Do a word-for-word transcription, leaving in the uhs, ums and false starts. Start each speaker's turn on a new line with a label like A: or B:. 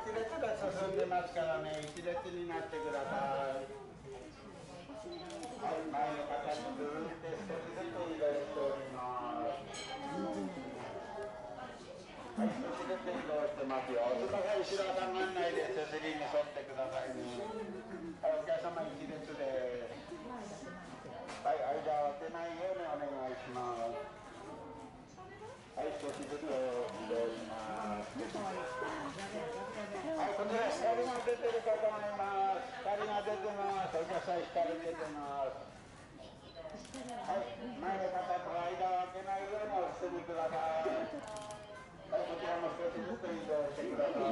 A: 一列が進んでますからね、一列になってください。はい、前の方にずって少しずつ移動しております。はい、少しずつ移動してますよ。お互い後ろは考えないで手すりに沿ってくださいね。はい、お客様一列です。はい、間を空けないようにお願いします。はい、少しずつ移動します。はい、こちら光が出てるかと思います。光が出てます。お客さん光出てます。はい、前の方と間を空けないようにお進みください。はい、こちらも少しずつ移動してください。